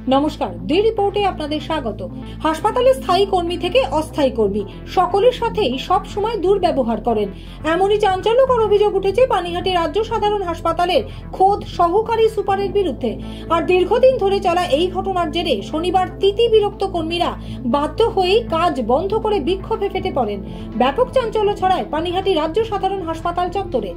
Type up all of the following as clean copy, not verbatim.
নমস্কার, ডি রিপোর্টে আপনাদের স্বাগত। হাসপাতালে স্থায়ী কর্মী থেকে অস্থায়ী কর্মী সকলের সাথেই সব সময় দুর্ব্যবহার করেন, এমনই চাঞ্চল্যকর অভিযোগ উঠেছে পানিহাটি রাজ্য সাধারণ হাসপাতালের খোদ সহকারী সুপারের বিরুদ্ধে। আর দীর্ঘদিন ধরে চলা এই ঘটনার জেরে শনিবার তিতিবিরক্ত কর্মীরা বাধ্য হয়েই কাজ বন্ধ করে বিক্ষোভে ফেটে পড়েন। ব্যাপক চাঞ্চল্য ছড়ায় পানিহাটি রাজ্য সাধারণ হাসপাতাল চত্বরে।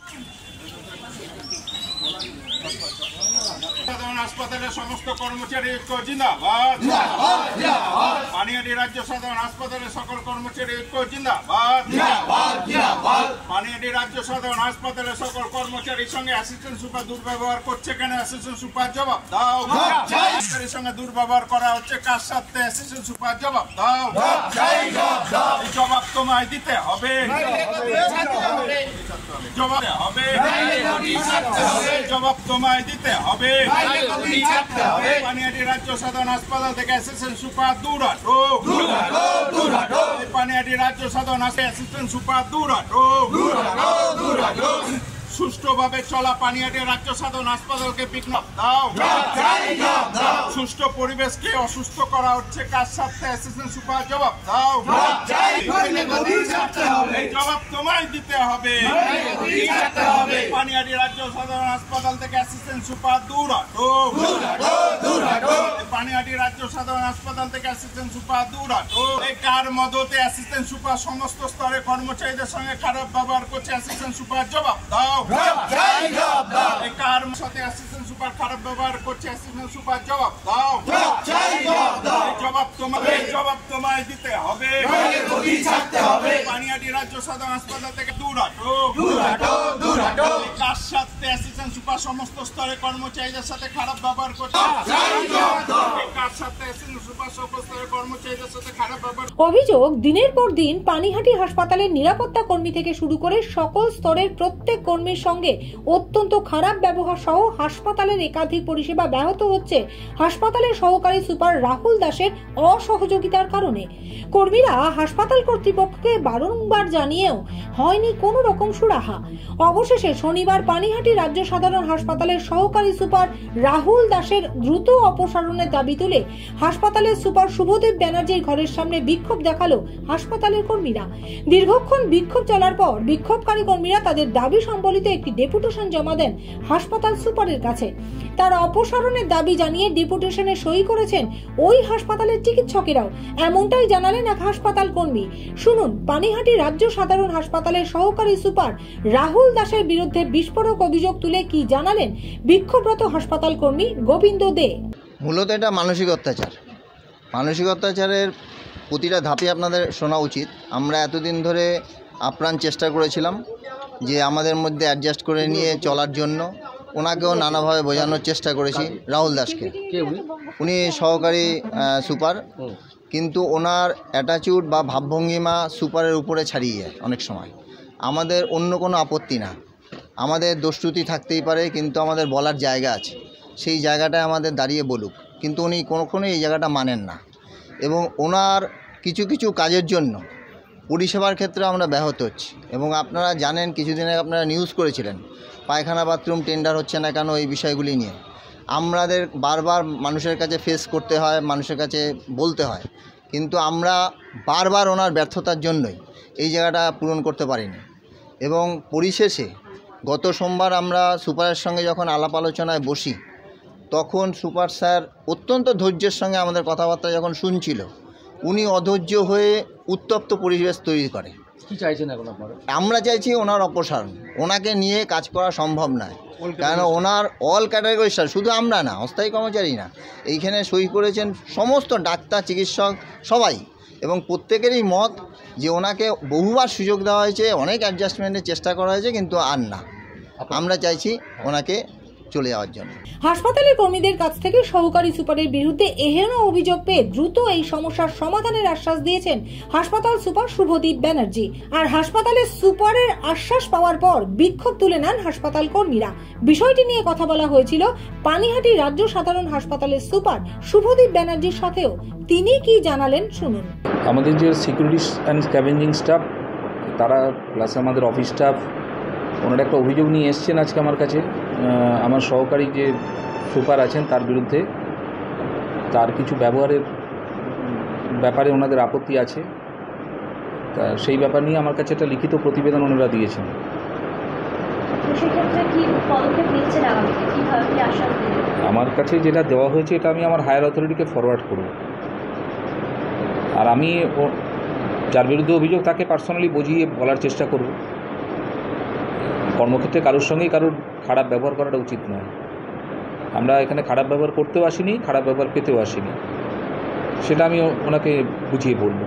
হাসপাতালের সমস্ত কর্মচারী ঐক্য জিন্দাবাদ। পানিহাটি রাজ্য সাধারণ হাসপাতালের সকল কর্মচারী ঐক্য জিন্দাবাদ। পানিহাটি রাজ্য সাধারণ হাসপাতালের সকল কর্মচারীর সঙ্গে অ্যাসিস্ট্যান্ট সুপার দুর্ব্যবহার করছে কেন? অ্যাসিস্ট্যান্ট সুপার জবাব দাও। কর্মচারীর সঙ্গে দুর্ব্যবহার করা হচ্ছে কার সাথে? অ্যাসিস্ট্যান্ট সুপার জবাব দাও। জবাব তোমায় দিতে হবে, জবাব হবে, জবাব তোমায় দিতে হবে। পানিহাটি রাজ্য সাধারণ হাসপাতাল থেকে অ্যাসিস্ট্যান্ট সুপার দূর হটো। পানিহাটি রাজ্য সাধারণ অ্যাসিস্ট্যান্ট সুপার দূর হটো। সুষ্ঠুভাবে চলা পানিহাটি রাজ্য সাধারণ হাসপাতালকে বিঘ্ন দাও। সুষ্ঠু পরিবেশকে অসুস্থ করা হচ্ছে কার সাথে? অ্যাসিস্ট্যান্ট সুপার জবাব দাও। জবাব তোমায় দিতে হবে। পানিহাটি রাজ্য সাধারণ হাসপাতাল থেকে অ্যাসিস্ট্যান্ট সুপার দূর হটো। পানিহাটি রাজ্য সাধারণ হাসপাতাল থেকে অ্যাসিস্ট্যান্ট সুপার দূর হটো। এই কার মদতে অ্যাসিস্ট্যান্ট সুপার সমস্ত স্তরে কর্মচারীদের সঙ্গে খারাপ ব্যবহার করছে? অ্যাসিস্ট্যান্ট সুপার জবাব দাও। এই কার সাথে অ্যাসিস্ট্যান্ট সুপার খারাপ ব্যবহার করছে? অ্যাসিস্ট্যান্ট সুপার জবাব দাও। জবাব তোমায় দিতে হবে। পানিহাটি রাজ্য সাধারণ হাসপাতাল থেকে দূর হটো। কার সাথে অ্যাসিস্ট্যান্ট সুপার সমস্ত স্তরে কর্মচারীদের সাথে খারাপ ব্যবহার করছে? অভিযোগ, দিনের পর দিন পানিহাটি হাসপাতালের নিরাপত্তা কর্মী থেকে শুরু করে সকল স্তরের প্রত্যেক কর্মীর সঙ্গে অত্যন্ত খারাপ ব্যবহার সহ হাসপাতালের একাধিক পরিষেবা ব্যাহত হচ্ছে হাসপাতালের সহকারী সুপার রাহুল দাসের অসহযোগিতার কারণে। কর্মীরা হাসপাতাল কর্তৃপক্ষকে বারংবার জানিয়েও হয়নি কোনো রকম সুরাহা। অবশেষে শনিবার পানিহাটি রাজ্য সাধারণ হাসপাতালের সহকারী সুপার রাহুল দাসের দ্রুত অপসারণের দাবি তুলে হাসপাতালের সুপার শুভদেব ব্যানার্জির ঘরের সামনে বিক্ষোভ দেখালো হাসপাতালের কর্মীরা। দীর্ঘক্ষণ বিক্ষোভ চলার পর বিক্ষোভকারী কর্মীরা তাদের দাবি সম্বলিত একটি ডেপুটেশন জমা দেন হাসপাতাল সুপারের কাছে। তারা অপসারণের দাবি জানিয়ে ডেপুটেশনে সই করেছেন ওই হাসপাতালের চিকিৎসকেরাও, এমনটাই জানালেন এক হাসপাতাল কর্মী। শুনুন পানিহাটি রাজ্য সাধারণ হাসপাতালের সহকারী সুপার রাহুল দাসের বিরুদ্ধে বিস্ফোরক অভিযোগ তুলে কি জানালেন বিক্ষোভরত হাসপাতাল কর্মী গোবিন্দ দে। মূলত এটা মানসিক অত্যাচার। মানসিক অত্যাচারের প্রতিটা ধাপে আপনাদের শোনা উচিত। আমরা এতদিন ধরে আপ্রাণ চেষ্টা করেছিলাম যে আমাদের মধ্যে অ্যাডজাস্ট করে নিয়ে চলার জন্য। ওনাকেও নানাভাবে বোঝানোর চেষ্টা করেছি, রাহুল দাসকে। উনি সহকারী সুপার, কিন্তু ওনার অ্যাটিটিউড বা ভাবভঙ্গিমা সুপারের উপরে ছাড়িয়ে যায় অনেক সময়। আমাদের অন্য কোনো আপত্তি না, আমাদের দোষত্রুটি থাকতেই পারে, কিন্তু আমাদের বলার জায়গা আছে, সেই জায়গাটায় আমাদের দাঁড়িয়ে বলুক। কিন্তু উনি কখনোই এই জায়গাটা মানেন না, এবং ওনার কিছু কিছু কাজের জন্য পরিষেবার ক্ষেত্রে আমরা ব্যাহত হচ্ছি। এবং আপনারা জানেন, কিছুদিন আগে আপনারা নিউজ করেছিলেন পায়খানা বাথরুম টেন্ডার হচ্ছে না কেন, এই বিষয়গুলি নিয়ে আমাদের বারবার মানুষের কাছে ফেস করতে হয়, মানুষের কাছে বলতে হয়, কিন্তু আমরা বারবার ওনার ব্যর্থতার জন্যই এই জায়গাটা পূরণ করতে পারিনি। এবং পরিশেষে গত সোমবার আমরা সুপারের সঙ্গে যখন আলাপ আলোচনায় বসি, তখন সুপার স্যার অত্যন্ত ধৈর্যের সঙ্গে আমাদের কথাবার্তা যখন শুনছিল, উনি অধৈর্য হয়ে উত্তপ্ত পরিবেশ তৈরি করে। কি চাইছেন এখন আপনারা? আমরা চাইছি ওনার অপসারণ। ওনাকে নিয়ে কাজ করা সম্ভব নয়, কারণ ওনার অল ক্যাটাগরি স্টাফ, শুধু আমরা না, অস্থায়ী কর্মচারী না, এইখানে সই করেছেন সমস্ত ডাক্তার, চিকিৎসক সবাই, এবং প্রত্যেকেরই মত যে ওনাকে বহুবার সুযোগ দেওয়া হয়েছে, অনেক অ্যাডজাস্টমেন্টের চেষ্টা করা হয়েছে, কিন্তু আর না। আমরা চাইছি ওনাকে চলে যাওয়ার জন্য। হাসপাতালের কর্মীদের কাছ থেকে সহকারী সুপারের বিরুদ্ধে এহেন অভিযোগ পেয়ে দ্রুত এই সমস্যার সমাধানের আশ্বাস দিয়েছেন হাসপাতাল সুপার শুভদীপ ব্যানার্জি। আর হাসপাতালের সুপারের আশ্বাস পাওয়ার পর বিক্ষোভ তুলে নেন হাসপাতাল কর্মীরা। বিষয়টি নিয়ে কথা বলা হয়েছিল পানিহাটি রাজ্য সাধারণ হাসপাতালের সুপার শুভদীপ ব্যানার্জির সাথেও। তিনি কি জানালেন শুনুন। আমাদের যে সিকিউরিটি অ্যান্ড স্ক্যাভেঞ্জিং স্টাফ, তারা প্লাস আমাদের অফিস স্টাফ, ওনারা একটা অভিযোগ নিয়ে এসছেন আজকে আমার কাছে। আমার সহকারী যে সুপার আছেন তার বিরুদ্ধে তার কিছু ব্যবহারের ব্যাপারে ওনাদের আপত্তি আছে। তা সেই ব্যাপার নিয়ে আমার কাছে একটা লিখিত প্রতিবেদন ওনারা দিয়েছেন। আমার কাছে যেটা দেওয়া হয়েছে এটা আমি আমার হায়ার অথরিটিকে ফরওয়ার্ড করব, আর আমি যার বিরুদ্ধে অভিযোগ তাকে পার্সোনালি বুঝিয়ে বলার চেষ্টা করব। কর্মক্ষেত্রে কারোর সঙ্গেই কারোর খারাপ ব্যবহার করাটা উচিত নয়। আমরা এখানে খারাপ ব্যবহার করতেও আসিনি, খারাপ ব্যবহার পেতেও আসিনি, সেটা আমি ওনাকে বুঝিয়ে বলবো।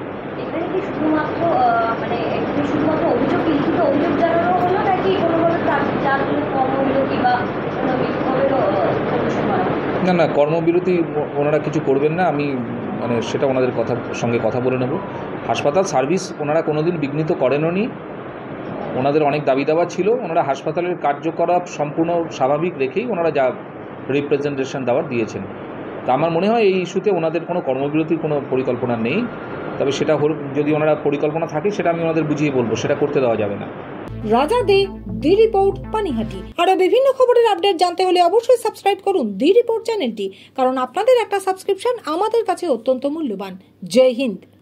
না না, কর্মবিরতি ওনারা কিছু করবেন না, আমি সেটা ওনাদের সঙ্গে কথা বলে নেব। হাসপাতাল সার্ভিস ওনারা কোনোদিন বিঘ্নিত করেননি। ওনাদের অনেক দাবি দাবা ছিল, ওনারা হাসপাতালের কার্যকলাপ সম্পূর্ণ স্বাভাবিক রেখেই ওনারা যা রিপ্রেজেন্টেশন দেওয়ার দিয়েছেন। তা আমার মনে হয় এই ইস্যুতে ওনাদের কোনো কর্মবিরতির কোনো পরিকল্পনা নেই। তবে সেটা যদি ওনারা পরিকল্পনা থাকে সেটা আমি ওনাদের বুঝিয়ে বলবো, সেটা করতে দেওয়া যাবে না। রাজা দে, দি রিপোর্ট, পানিহাটি। আরো বিভিন্ন খবরের আপডেট জানতে হলে অবশ্যই সাবস্ক্রাইব করুন দি রিপোর্ট চ্যানেলটি, কারণ আপনাদের একটা সাবস্ক্রিপশন আমাদের কাছে অত্যন্ত মূল্যবান। জয় হিন্দ।